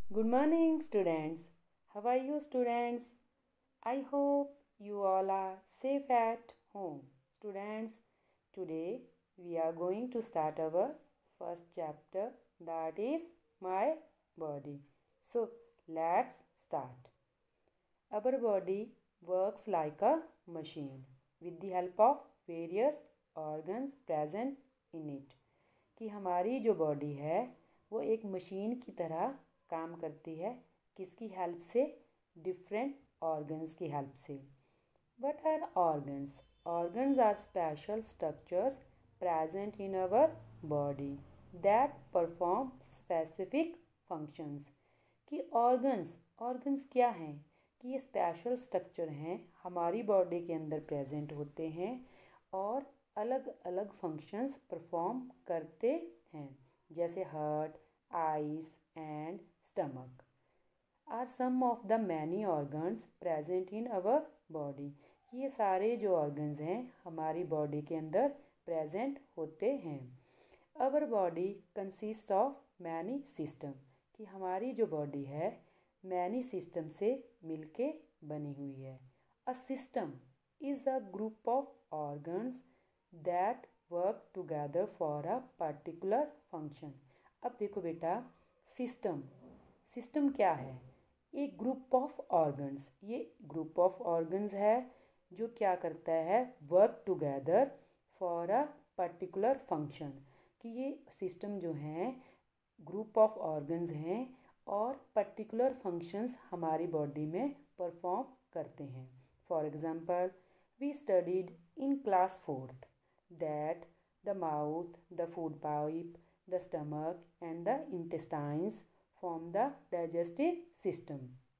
Good morning, students. How are you, students? I hope you all are safe at home. Students, today we are going to start our first chapter, that is My Body. So, let's start. Our body works like a machine with the help of various organs present in it. कि हमारी जो body है वो एक machine की तरह काम करती है। किसकी हेल्प से? डिफरेंट ऑर्गन्स की हेल्प से। What are organs? Organs are special structures present in our body that perform specific functions. कि ऑर्गन्स क्या हैं? कि ये स्पेशल स्ट्रक्चर हैं, हमारी बॉडी के अंदर प्रेजेंट होते हैं और अलग अलग फंक्शंस परफॉर्म करते हैं, जैसे heart, eyes and stomach are some of the many organs present in our body. ये सारे जो ऑर्गन्स हैं हमारी बॉडी के अंदर प्रेजेंट होते हैं। Our body consist of many system. कि हमारी जो बॉडी है मैनी सिस्टम से मिलके बनी हुई है। A system is a group of organs that work together for a particular function. अब देखो बेटा, सिस्टम क्या है? एक ग्रुप ऑफ ऑर्गन्स। ये ग्रुप ऑफ ऑर्गन्स है जो क्या करता है? Work together for a particular function. कि ये सिस्टम जो हैं ग्रुप ऑफ ऑर्गन्स हैं और पर्टिकुलर फंक्शंस हमारी बॉडी में परफॉर्म करते हैं। For example, we studied in class 4th that the mouth, the food pipe, the stomach and the intestines form the digestive system।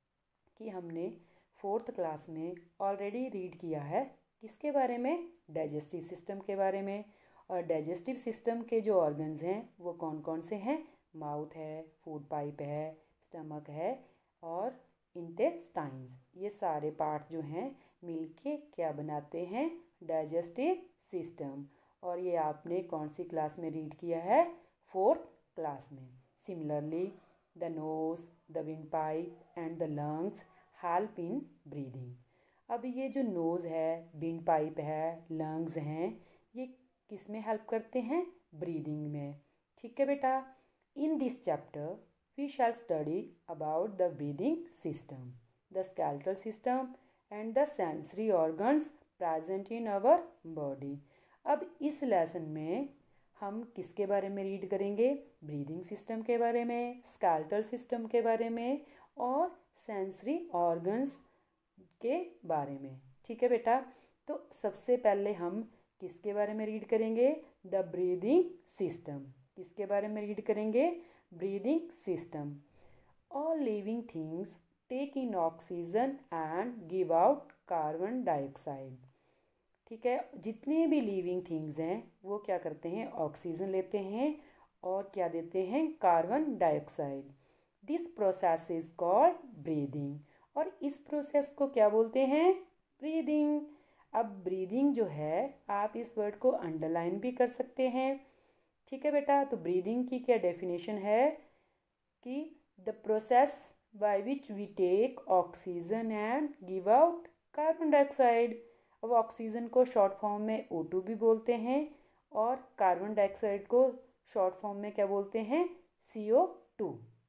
कि हमने 4th क्लास में already read किया है किसके बारे में? डाइजेस्टिव सिस्टम के बारे में। और डाइजेस्टिव सिस्टम के जो ऑर्गन्स हैं वो कौन कौन से हैं? माउथ है, फूड पाइप है, स्टमक है और इंटेस्टाइन्स। ये सारे पार्ट जो हैं मिलके क्या बनाते हैं? Digestive system. और ये आपने कौन सी क्लास में रीड किया है? 4th क्लास में। Similarly the nose, the wind pipe and the lungs help in breathing. अब ये जो नोज़ है, विंड पाइप है, लंग्स हैं, ये किस में हेल्प करते हैं? ब्रीदिंग में। ठीक है बेटा, in this chapter we shall study about the breathing system, the skeletal system and the sensory organs present in our body. अब इस लेसन में हम किसके बारे में रीड करेंगे? ब्रीदिंग सिस्टम के बारे में, स्केलेटल सिस्टम के बारे में और सेंसरी ऑर्गन्स के बारे में। ठीक है बेटा, तो सबसे पहले हम किसके बारे में रीड करेंगे? The breathing system. किसके बारे में रीड करेंगे? Breathing system. All living things take in oxygen and give out carbon dioxide. ठीक है, जितने भी लिविंग थिंग्स हैं वो क्या करते हैं? ऑक्सीजन लेते हैं और क्या देते हैं? Carbon dioxide. This process is called breathing. और इस प्रोसेस को क्या बोलते हैं? ब्रीदिंग। अब ब्रीदिंग जो है आप इस वर्ड को अंडरलाइन भी कर सकते हैं। ठीक है बेटा, तो ब्रीदिंग की क्या डेफिनेशन है? कि the process by which we take oxygen and give out carbon dioxide. अब ऑक्सीजन को शॉर्ट फॉर्म में O2 भी बोलते हैं और कार्बन डाइऑक्साइड को शॉर्ट फॉर्म में क्या बोलते हैं? CO2।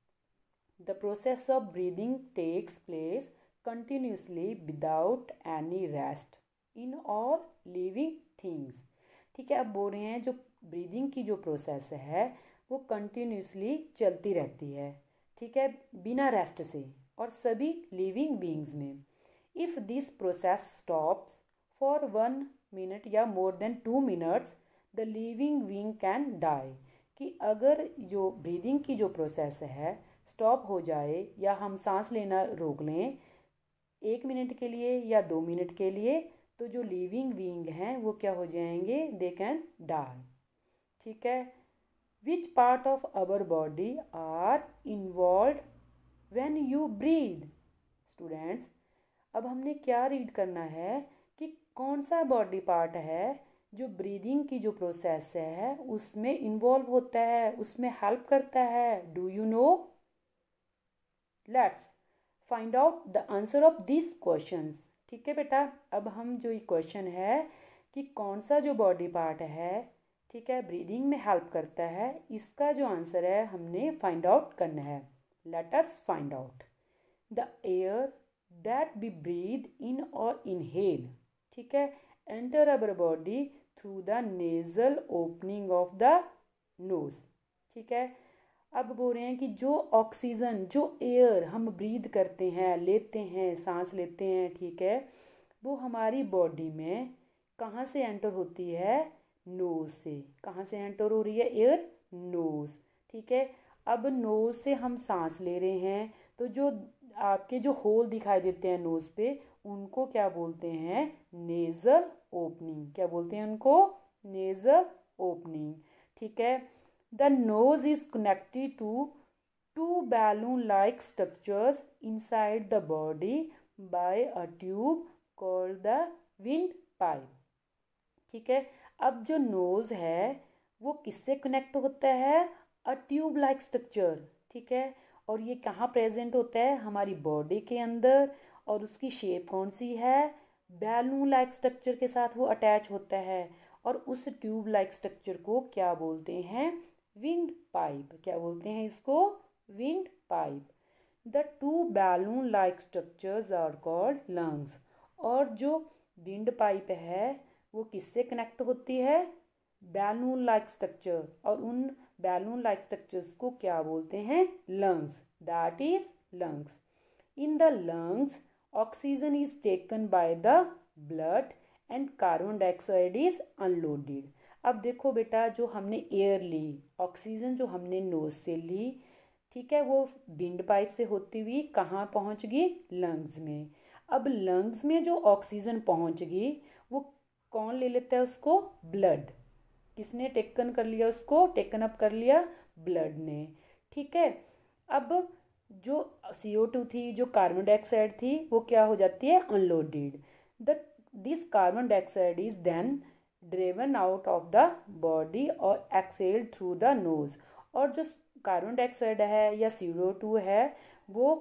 The process of breathing takes place continuously without any rest in all living things. ठीक है, अब बोल रहे हैं जो ब्रीदिंग की जो प्रोसेस है वो कंटिन्यूसली चलती रहती है। ठीक है, बिना रेस्ट से और सभी लिविंग बींग्स में। If this process stops for 1 minute या more than 2 minutes the living being can die. कि अगर जो ब्रीदिंग की जो प्रोसेस है स्टॉप हो जाए या हम सांस लेना रोक लें 1 मिनट के लिए या 2 मिनट के लिए, तो जो लिविंग बीइंग हैं वो क्या हो जाएंगे? They can die. ठीक है, which part of our body are involve when you breathe? Students, अब हमने क्या रीड करना है कि कौन सा बॉडी पार्ट है जो ब्रीदिंग की जो प्रोसेस है उसमें इन्वॉल्व होता है, उसमें हेल्प करता है। Do you know? Let's find out the answer of this questions. ठीक है बेटा, अब हम जो ये क्वेश्चन है कि कौन सा जो बॉडी पार्ट है, ठीक है, ब्रीदिंग में हेल्प करता है, इसका जो आंसर है हमने फाइंड आउट करना है। Let us find out. The air that we breathe in और इनहेल, ठीक है, enter our body through the nasal opening of the nose. ठीक है, अब बोल रहे हैं कि जो ऑक्सीजन, जो एयर हम ब्रीद करते हैं, लेते हैं, सांस लेते हैं, ठीक है, वो हमारी बॉडी में कहाँ से एंटर होती है? नोज से। कहाँ से एंटर हो रही है एयर? नोज। ठीक है, अब नोज से हम सांस ले रहे हैं, तो जो आपके जो होल दिखाई देते हैं नोज पे, उनको क्या बोलते हैं? Nasal opening. क्या बोलते हैं उनको? Nasal opening. ठीक है, the nose is connected to two balloon like structures inside the body by a tube called the wind pipe. ठीक है, अब जो नोज है वो किससे कनेक्ट होता है? A tube like structure. ठीक है, और ये कहाँ प्रेजेंट होता है? हमारी बॉडी के अंदर। और उसकी शेप कौन सी है? बैलून लाइक स्ट्रक्चर के साथ वो अटैच होता है। और उस ट्यूब लाइक स्ट्रक्चर को क्या बोलते हैं? Wind pipe. क्या बोलते हैं इसको? Wind pipe. The two balloon like structures are called lungs. और जो विंड पाइप है वो किससे कनेक्ट होती है? Balloon like structure. और उन बैलून लाइक स्ट्रक्चर्स को क्या बोलते हैं? Lungs. That is lungs. In the lungs oxygen is taken by the blood and carbon dioxide is unloaded. अब देखो बेटा, जो हमने एयर ली, ऑक्सीजन जो हमने नोज से ली, ठीक है, वो विंड पाइप से होती हुई कहाँ पहुँच गई? लंग्स में। अब लंग्स में जो ऑक्सीजन पहुँच गई, वो कौन ले लेता है उसको? ब्लड। किसने टेकन कर लिया उसको? टेकन अप कर लिया ब्लड ने। ठीक है, अब जो CO2 थी, जो कार्बन डाइऑक्साइड थी, वो क्या हो जाती है? Unloaded. This carbon dioxide is then drawn out of the body और एक्सहेल्ड थ्रू द नोज। और जो कार्बन डाइऑक्साइड है या CO2 है, वो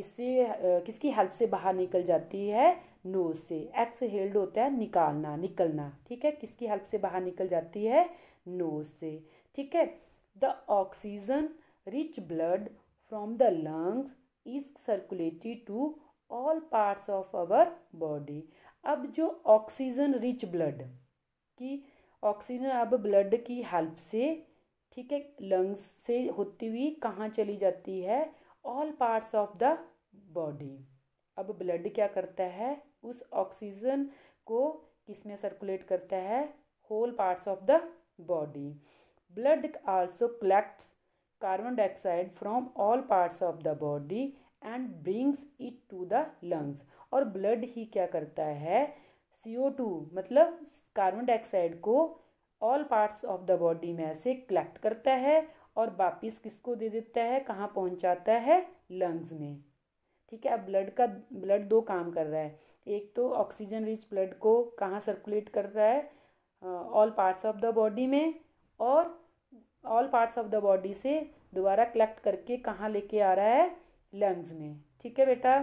किसकी हेल्प से बाहर निकल जाती है? नोज से। एक्सहेल्ड होता है निकालना, निकलना। ठीक है, किसकी हेल्प से बाहर निकल जाती है? नोज से। ठीक है, the oxygen rich blood from the lungs is circulated to all parts of our body. अब जो ऑक्सीजन रिच ब्लड की ऑक्सीजन अब ब्लड की हेल्प से, ठीक है, लंग्स से होती हुई कहाँ चली जाती है? All parts of the body. अब ब्लड क्या करता है? उस ऑक्सीजन को किस में सर्कुलेट करता है? Whole parts of the body. Blood also collects carbon dioxide from all parts of the body and brings it to the lungs. और ब्लड ही क्या करता है? CO2 मतलब कार्बन डाइऑक्साइड को all parts of the body में से collect करता है और वापिस किसको दे देता है? कहाँ पहुँचाता है? लंग्स में। ठीक है, अब ब्लड दो काम कर रहा है। एक तो ऑक्सीजन रिच ब्लड को कहाँ सर्कुलेट कर रहा है? All parts of the body में। और all parts of the body से दोबारा कलेक्ट करके कहाँ लेके आ रहा है? लंग्स में। ठीक है बेटा,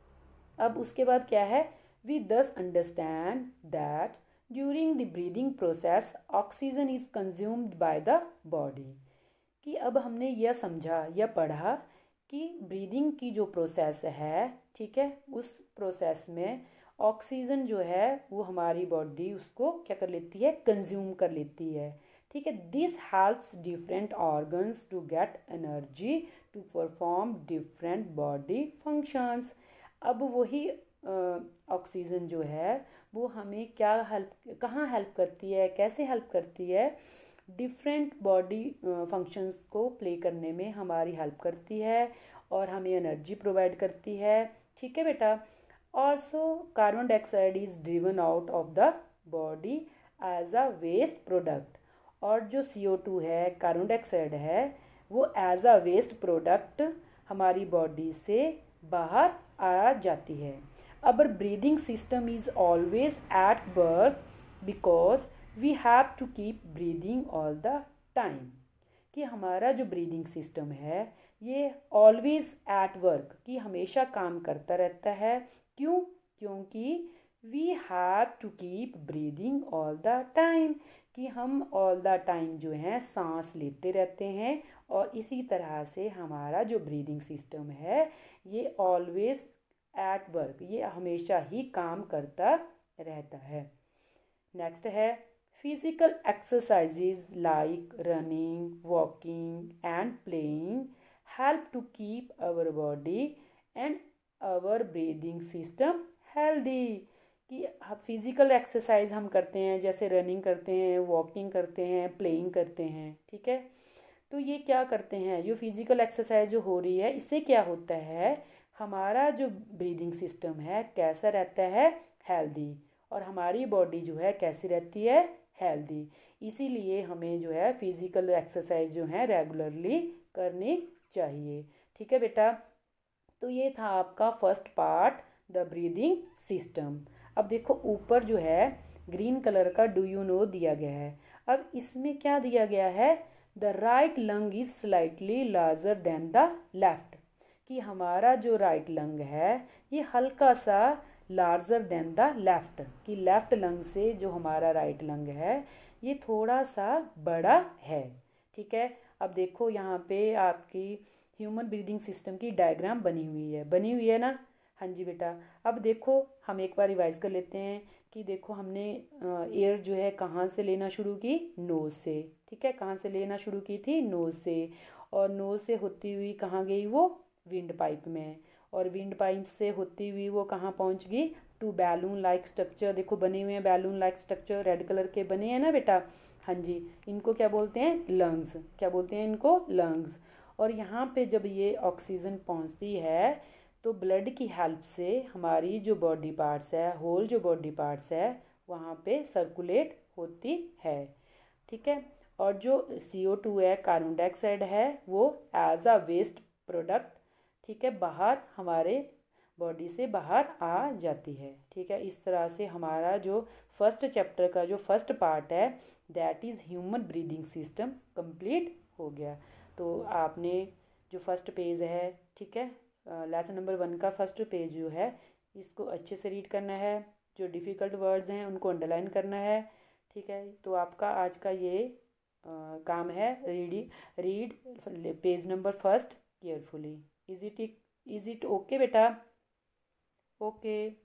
अब उसके बाद क्या है? We thus understand that during the breathing process oxygen is consumed by the body. कि अब हमने यह समझा या पढ़ा कि ब्रीदिंग की जो प्रोसेस है, ठीक है, उस प्रोसेस में ऑक्सीजन जो है वो हमारी बॉडी उसको क्या कर लेती है? कंज्यूम कर लेती है। ठीक है, this helps different organs to get energy to perform different body functions. अब वही ऑक्सीजन जो है वो हमें कहाँ हेल्प करती है? कैसे हेल्प करती है? डिफरेंट बॉडी फंक्शंस को प्ले करने में हमारी हेल्प करती है और हमें एनर्जी प्रोवाइड करती है। ठीक है बेटा, also carbon dioxide is driven out of the body as a waste product. और जो CO2 है, कार्बन डाइऑक्साइड है, वो एज अ वेस्ट प्रोडक्ट हमारी बॉडी से बाहर आ जाती है। Our breathing system is always at work because we have to keep breathing all the time. कि हमारा जो ब्रीदिंग सिस्टम है ये ऑलवेज एट वर्क, कि हमेशा काम करता रहता है। क्यों? क्योंकि we have to keep breathing all the time, कि हम ऑल द टाइम जो है सांस लेते रहते हैं। और इसी तरह से हमारा जो ब्रीदिंग सिस्टम है ये ऑलवेज एट वर्क, ये हमेशा ही काम करता रहता है। नेक्स्ट है physical exercises like running, walking and playing help to keep our body and our breathing system healthy. कि फिजिकल एक्सरसाइज हम करते हैं, जैसे रनिंग करते हैं, वॉकिंग करते हैं, प्लेइंग करते हैं, ठीक है। तो ये क्या करते हैं, जो फिजिकल एक्सरसाइज जो हो रही है इससे क्या होता है, हमारा जो ब्रीदिंग सिस्टम है कैसा रहता है, हेल्दी। और हमारी बॉडी जो है कैसी रहती है, हेल्दी। इसीलिए हमें जो है फिजिकल एक्सरसाइज जो है रेगुलरली करनी चाहिए। ठीक है बेटा, तो ये था आपका first part, the breathing system. अब देखो ऊपर जो है ग्रीन कलर का डू यू नो दिया गया है। अब इसमें क्या दिया गया है, the right lung is slightly larger than the left, कि हमारा जो राइट लंग है ये हल्का सा लार्जर देन द लेफ्ट, कि लेफ्ट लंग से जो हमारा राइट लंग है ये थोड़ा सा बड़ा है। ठीक है, अब देखो यहाँ पे आपकी ह्यूमन ब्रीदिंग सिस्टम की डायग्राम बनी हुई है ना। हाँ जी बेटा, अब देखो हम एक बार रिवाइज कर लेते हैं कि देखो हमने एयर जो है कहाँ से लेना शुरू की, नोज़ से। ठीक है, कहाँ से लेना शुरू की थी, नोज़ से। और नोज़ से होती हुई कहाँ गई वो, विंड पाइप में। और विंड पाइप से होती हुई वो कहाँ पहुँच गई, टू बैलून लाइक स्ट्रक्चर। देखो बने हुए हैं balloon like structure, red colour के बने हैं ना बेटा। हाँ जी, इनको क्या बोलते हैं, लंग्स। क्या बोलते हैं इनको, लंग्स। और यहाँ पे जब ये ऑक्सीजन पहुँचती है तो ब्लड की हेल्प से हमारी जो बॉडी पार्ट्स है, होल जो बॉडी पार्ट्स है वहाँ पे सर्कुलेट होती है। ठीक है, और जो CO2 है, कार्बन डाइऑक्साइड है, वो एज अ वेस्ट प्रोडक्ट, ठीक है, बाहर हमारे बॉडी से बाहर आ जाती है। ठीक है, इस तरह से हमारा जो फर्स्ट चैप्टर का जो फर्स्ट पार्ट है that is human breathing system complete हो गया। तो आपने जो फर्स्ट पेज है, ठीक है, लेसन नंबर 1 का फर्स्ट पेज जो है इसको अच्छे से रीड करना है। जो डिफ़िकल्ट वर्ड्स हैं उनको अंडरलाइन करना है। ठीक है, तो आपका आज का ये काम है, read page number first carefully. Is it okay बेटा? ओके।